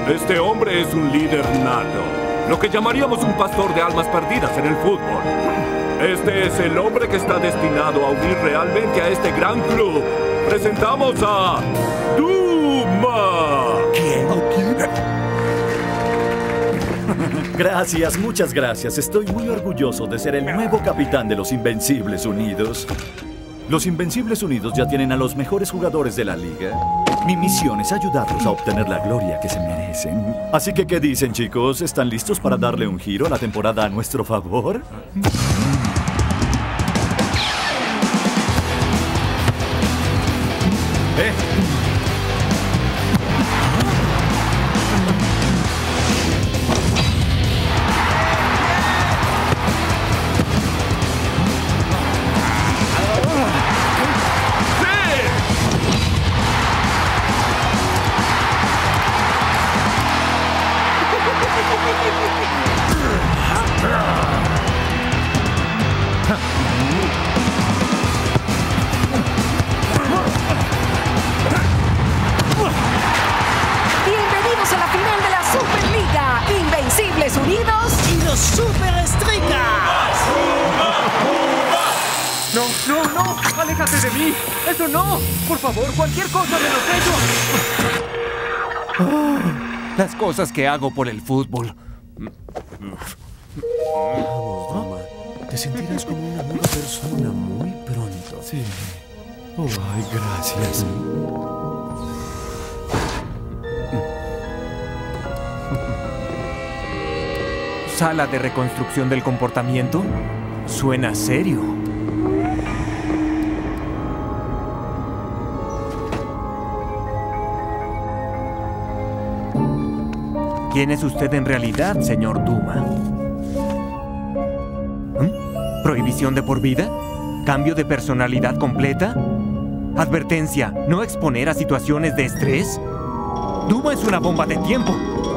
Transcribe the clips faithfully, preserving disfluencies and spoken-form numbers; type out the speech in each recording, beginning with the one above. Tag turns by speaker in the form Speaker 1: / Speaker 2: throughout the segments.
Speaker 1: Este hombre es un líder nato, lo que llamaríamos un pastor de almas perdidas en el fútbol. Este es el hombre que está destinado a unir realmente a este gran club. Presentamos a Duma.
Speaker 2: ¿Quién?
Speaker 3: Gracias, muchas gracias. Estoy muy orgulloso de ser el nuevo capitán de los Invencibles Unidos. Los Invencibles Unidos ya tienen a los mejores jugadores de la liga. Mi misión es ayudarlos a obtener la gloria que se merecen. Así que, ¿qué dicen, chicos? ¿Están listos para darle un giro a la temporada a nuestro favor? ¿Eh?
Speaker 4: Bienvenidos a la final de la Superliga. Invencibles Unidos
Speaker 2: ¡Y los Superestricas!
Speaker 5: ¡No, no, no! ¡Aléjate de mí! ¡Eso no! Por favor, cualquier cosa menos eso. Oh, las cosas que hago por el fútbol.
Speaker 6: Vamos, Duma. Te sentirás como una nueva persona muy pronto.
Speaker 3: Sí. Oh, ay, gracias.
Speaker 5: ¿Sala de reconstrucción del comportamiento? Suena serio. ¿Quién es usted en realidad, señor Duma? ¿Mm? ¿Prohibición de por vida? ¿Cambio de personalidad completa? ¿Advertencia? ¿No exponer a situaciones de estrés? Duma es una bomba de tiempo.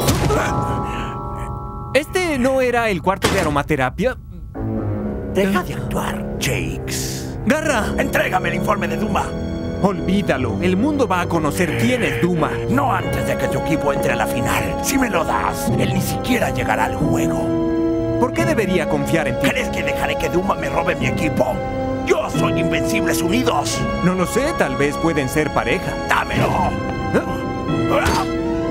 Speaker 5: ¿Este no era el cuarto de aromaterapia?
Speaker 2: Deja de actuar, Jakes.
Speaker 5: ¡Garra!
Speaker 2: Entrégame el informe de Duma.
Speaker 5: Olvídalo. El mundo va a conocer quién es Duma.
Speaker 2: No antes de que tu equipo entre a la final. Si me lo das, él ni siquiera llegará al juego.
Speaker 5: ¿Por qué debería confiar en ti?
Speaker 2: ¿Crees que dejaré que Duma me robe mi equipo? Yo soy Invencibles Unidos.
Speaker 5: No lo sé, tal vez pueden ser pareja.
Speaker 2: ¡Dámelo!
Speaker 5: ¿Eh?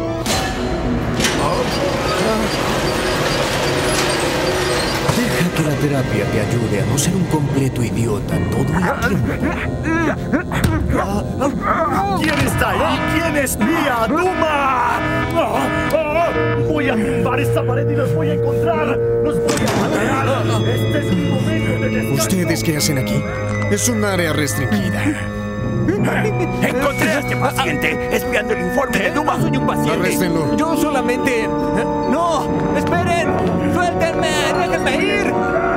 Speaker 6: Deja que la terapia te ayude a no ser un completo idiota todo el tiempo.
Speaker 3: ¿Quién está ahí? ¿Quién espía? ¡Duma! Voy a tumbar esta pared y los voy a encontrar. Los voy a matar. Este es mi momento de descanso.
Speaker 6: ¿Ustedes qué hacen aquí? Es un área restringida.
Speaker 2: Encontré a este paciente espiando el informe de Duma.
Speaker 5: Soy un paciente.
Speaker 6: Arréstenlo.
Speaker 5: Yo solamente... ¡No! ¡Esperen! ¡Suéltenme! ¡Déjenme ir!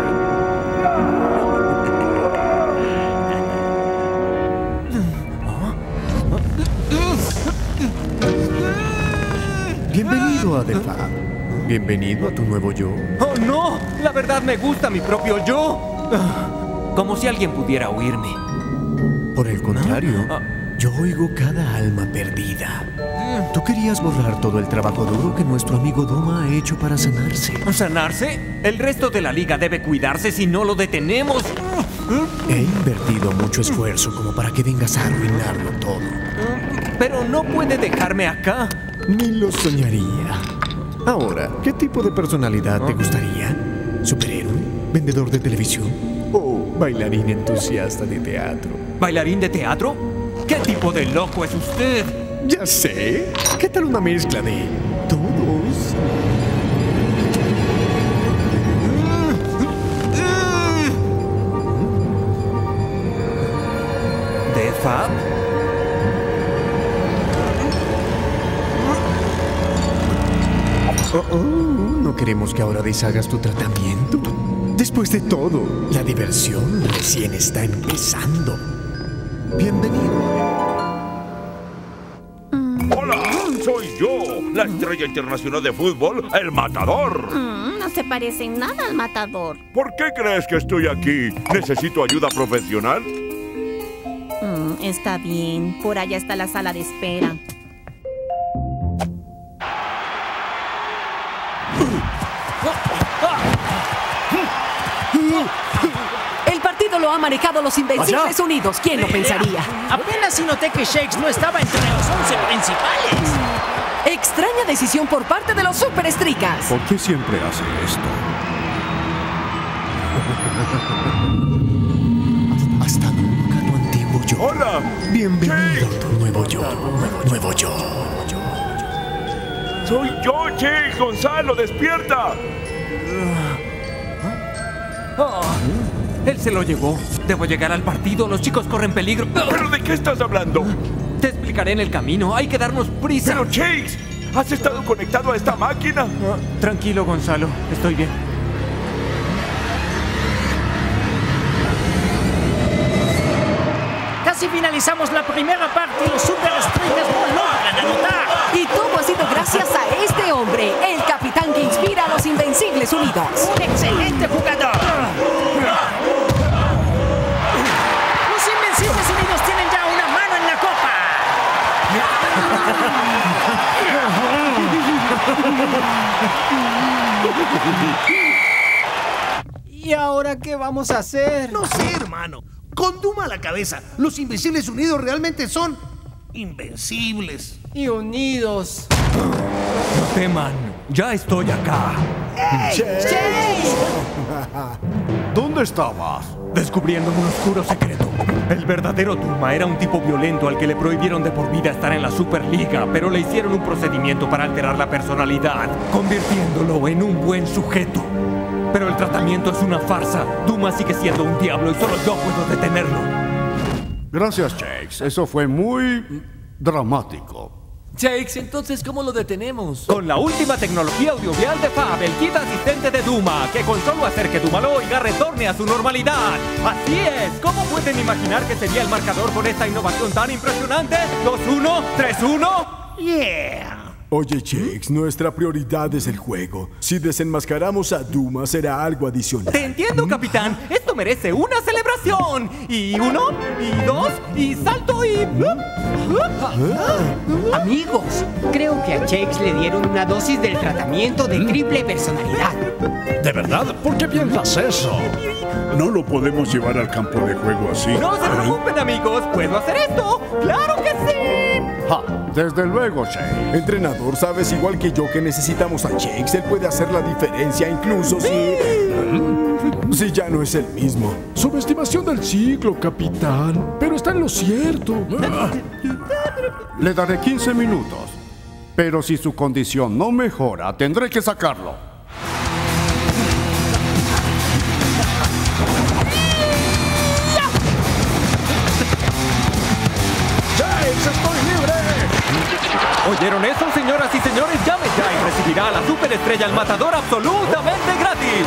Speaker 6: Bienvenido a The Fab. Bienvenido a tu nuevo yo.
Speaker 5: ¡Oh, no! La verdad me gusta mi propio yo. Como si alguien pudiera oírme.
Speaker 6: Por el contrario, yo oigo cada alma perdida. Tú querías borrar todo el trabajo duro que nuestro amigo Duma ha hecho para sanarse.
Speaker 5: ¿Sanarse? El resto de la liga debe cuidarse si no lo detenemos.
Speaker 6: He invertido mucho esfuerzo como para que vengas a arruinarlo todo.
Speaker 5: Pero no puede dejarme acá.
Speaker 6: Ni lo soñaría. Ahora, ¿qué tipo de personalidad te gustaría? ¿Superhéroe? ¿Vendedor de televisión? ¿O bailarín entusiasta de teatro?
Speaker 5: ¿Bailarín de teatro? ¿Qué tipo de loco es usted?
Speaker 6: Ya sé. ¿Qué tal una mezcla de todos?
Speaker 5: ¿De Fab?
Speaker 6: Oh, oh, no queremos que ahora deshagas tu tratamiento. Después de todo, la diversión recién está empezando. Bienvenido.
Speaker 1: ¡Hola! ¡Soy yo! La estrella internacional de fútbol, el Matador.
Speaker 7: Mm, no se parece en nada al Matador.
Speaker 1: ¿Por qué crees que estoy aquí? ¿Necesito ayuda profesional?
Speaker 7: Mm, está bien. Por allá está la sala de espera.
Speaker 4: ha manejado los Invencibles
Speaker 3: Allá.
Speaker 4: Unidos. ¿Quién lo pensaría?
Speaker 8: Apenas si noté que Shakes no estaba entre los once principales.
Speaker 4: Extraña decisión por parte de los Superestricas.
Speaker 1: ¿Por qué siempre hace esto?
Speaker 6: Hasta nunca tu antiguo yo.
Speaker 1: ¡Hola!
Speaker 6: Bienvenido a tu nuevo yo. Nuevo yo.
Speaker 1: ¡Soy yo, Shakes! ¡Gonzalo, despierta!
Speaker 5: Oh, él se lo llevó. Debo llegar al partido. Los chicos corren peligro.
Speaker 1: ¿Pero de qué estás hablando?
Speaker 5: Te explicaré en el camino. Hay que darnos prisa.
Speaker 1: ¡Pero, Shakes! ¿Has estado conectado a esta máquina?
Speaker 5: Tranquilo, Gonzalo. Estoy bien.
Speaker 8: Casi finalizamos la primera parte y los Superestricas no logran anotar.
Speaker 4: Y todo ha sido gracias a este hombre, el capitán que inspira a los Invencibles Unidos.
Speaker 8: ¡Un excelente jugador! Los Invencibles Unidos tienen ya una mano en la copa.
Speaker 5: ¿Y ahora qué vamos a hacer?
Speaker 9: No sé, hermano. Con Duma a la cabeza, los Invencibles Unidos realmente son invencibles.
Speaker 5: Y unidos. No teman. Ya estoy acá.
Speaker 1: ¿Dónde estabas?
Speaker 5: Descubriendo un oscuro secreto. El verdadero Duma era un tipo violento al que le prohibieron de por vida estar en la Superliga, pero le hicieron un procedimiento para alterar la personalidad, convirtiéndolo en un buen sujeto. Pero el tratamiento es una farsa. Duma sigue siendo un diablo y solo yo puedo detenerlo.
Speaker 10: Gracias, Shakes. Eso fue muy dramático.
Speaker 11: Shakes, entonces, ¿cómo lo detenemos?
Speaker 5: Con la última tecnología audiovisual de Fab, el kit asistente de Duma, que con solo hacer que Duma lo oiga retorne a su normalidad. Así es. ¿Cómo pueden imaginar que sería el marcador con esta innovación tan impresionante? ¿dos uno? ¿tres uno?
Speaker 8: Yeah.
Speaker 12: Oye, Shakes, nuestra prioridad es el juego. Si desenmascaramos a Duma, será algo adicional.
Speaker 5: Te entiendo, capitán. Esto merece una celebración. Y uno, y dos, y salto y...
Speaker 8: Amigos, creo que a Shakes le dieron una dosis del tratamiento de triple personalidad.
Speaker 3: ¿De verdad? ¿Por qué piensas eso?
Speaker 1: No lo podemos llevar al campo de juego así.
Speaker 5: No se preocupen, amigos. ¿Puedo hacer esto? ¡Claro que sí!
Speaker 10: Ja, desde luego, Shakes.
Speaker 12: Entrenador, sabes igual que yo que necesitamos a Shakes. Él puede hacer la diferencia, incluso si... si ya no es el mismo.
Speaker 3: Subestimación del ciclo, capitán. Pero está en lo cierto.
Speaker 10: Le daré quince minutos. Pero si su condición no mejora, tendré que sacarlo.
Speaker 5: ¿Oyeron eso, señoras y señores? Llame ya y recibirá a la superestrella El Matador absolutamente gratis.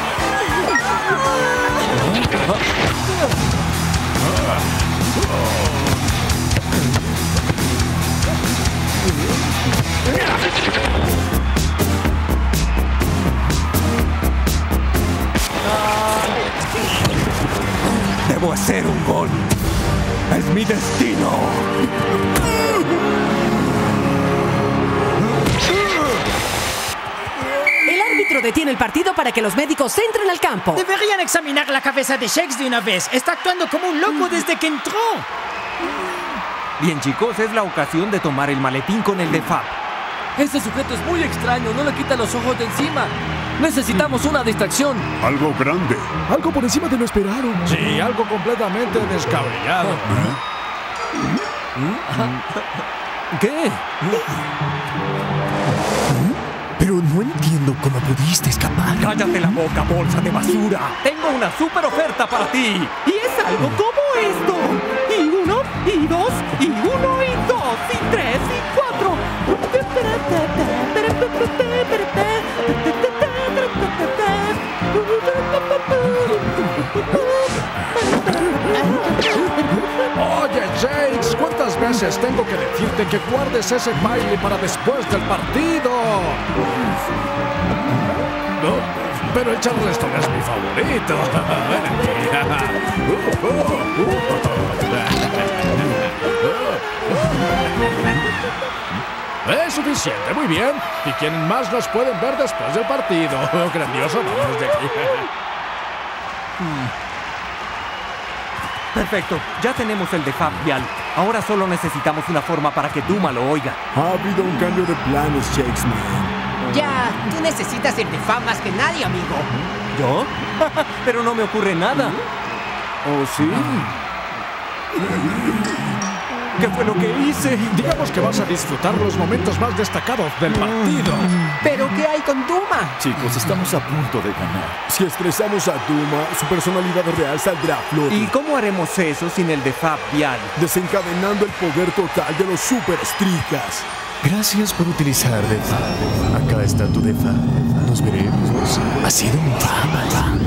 Speaker 5: Debo hacer un gol. Es mi destino.
Speaker 4: El árbitro detiene el partido para que los médicos entren al campo.
Speaker 8: Deberían examinar la cabeza de Shakes de una vez. Está actuando como un loco desde que entró.
Speaker 5: Bien, chicos, es la ocasión de tomar el maletín con el de Fab.
Speaker 11: Ese sujeto es muy extraño, no le quita los ojos de encima. Necesitamos una distracción.
Speaker 1: Algo grande.
Speaker 3: Algo por encima de lo esperado. Sí, algo completamente descabellado.
Speaker 5: ¿Qué?
Speaker 6: Pero no entiendo cómo pudiste escapar.
Speaker 5: ¡Cállate la boca, bolsa de basura! Tengo una super oferta para ti. Y es algo como esto. Y uno, y dos, y uno, y dos, y tres, y cuatro.
Speaker 3: Oye, Shakes, ¿cuántas veces tengo que decirte que guardes ese baile para después del partido? No, pero el Charleston es mi favorito. Es suficiente, muy bien. ¿Y quién más nos pueden ver después del partido? Grandioso, vamos de aquí.
Speaker 5: Perfecto, ya tenemos el de Fab Vial. Ahora solo necesitamos una forma para que Duma lo oiga.
Speaker 12: Ha habido un cambio de planes, Shakesman.
Speaker 8: Ya, tú necesitas el de Fab más que nadie, amigo.
Speaker 5: ¿Yo? Pero no me ocurre nada.
Speaker 12: ¿Oh, sí?
Speaker 5: ¿Qué fue lo que hice?
Speaker 13: Digamos que vas a disfrutar los momentos más destacados del partido.
Speaker 8: ¿Pero qué hay con Duma?
Speaker 3: Chicos, estamos a punto de ganar.
Speaker 12: Si estresamos a Duma, su personalidad real saldrá a flote.
Speaker 5: ¿Y cómo haremos eso sin el de Fab Vial?
Speaker 12: Desencadenando el poder total de los Super Stricas.
Speaker 6: Gracias por utilizar de Fab. Acá está tu de Fab. Nos veremos. Ha sido un Fab.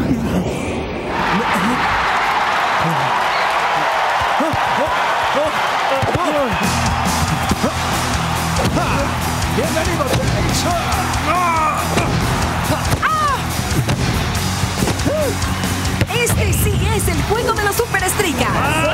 Speaker 13: ¡Bienvenido, Jax!
Speaker 4: Este sí es el juego de los Super Stricas.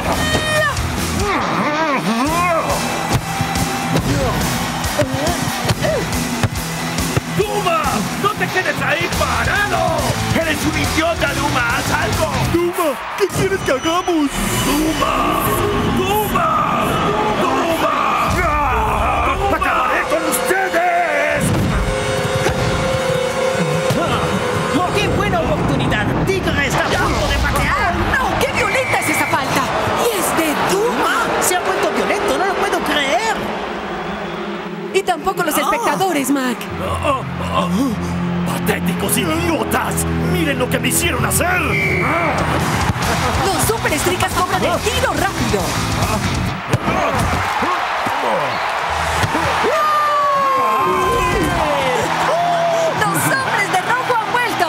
Speaker 1: ¡Duma! ¡No te quedes ahí parado! ¡Eres un idiota, Duma! ¡Haz algo!
Speaker 12: ¡Duma! ¿Qué quieres que hagamos?
Speaker 1: ¡Duma! ¡Duma! ¡Duma! ¡Ah! ¡Acabaré con ustedes!
Speaker 8: ¡Qué buena oportunidad! ¡Tigre está a punto de patear!
Speaker 4: ¡No! ¡Qué violenta es esa falta! ¡Y es de Duma!
Speaker 8: ¡Se ha vuelto violento! ¡No lo puedo creer!
Speaker 4: Y tampoco los espectadores, Mac.
Speaker 1: ¡Patéticos idiotas! ¡Miren lo que me hicieron hacer!
Speaker 4: Los Super Stricas cobran el tiro rápido. ¡Los hombres de rojo han vuelto!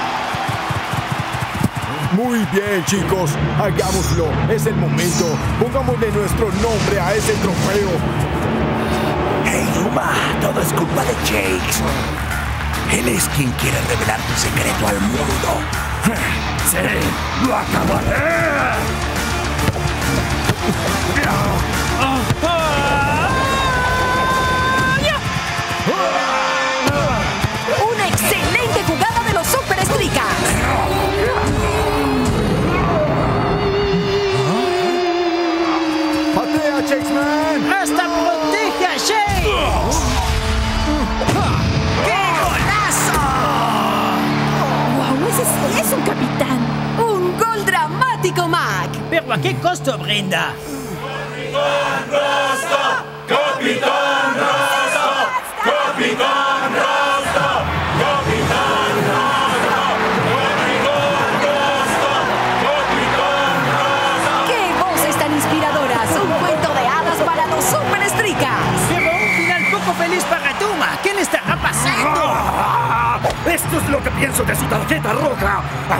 Speaker 12: Muy bien, chicos. Hagámoslo. Es el momento. Pongámosle nuestro nombre a ese trofeo.
Speaker 2: Hey, Duma, todo es culpa de Jakes. Él es quien quiere revelar tu secreto al mundo.
Speaker 1: ¡Sí! ¡Lo acabaré!
Speaker 4: ¡Una excelente jugada de los Super Stricas!
Speaker 12: ¡Patea, Shakesman!
Speaker 8: ¡Hasta protege a Shakes! ¡Qué golazo!
Speaker 4: ¡Wow! ¡Ese sí es un capitán! ¡Un gol dramático, Mac!
Speaker 8: ¿Pero a qué costo, Brenda?
Speaker 1: ¡Capitán Rasta! ¡Capitán Rasta! ¡Capitán Rasta! ¡Capitán Rasta! ¡Capitán Rasta!
Speaker 4: ¡Qué voces tan inspiradoras! ¡Un cuento de hadas para los Super Stricas!
Speaker 8: Pero un final poco feliz para Duma. ¿Qué le estará pasando?
Speaker 1: ¡Esto es lo que pienso de su tarjeta roja!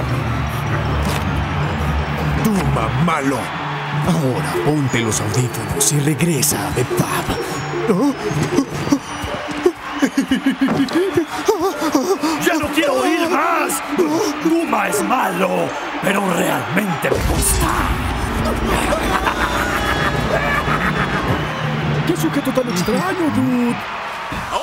Speaker 12: Duma malo.
Speaker 6: Ahora ponte los audífonos y regresa a The Fab.
Speaker 1: ¡Ya no quiero oír más! ¡Duma es malo! Pero realmente me gusta.
Speaker 12: ¡Qué sujeto tan extraño, dude!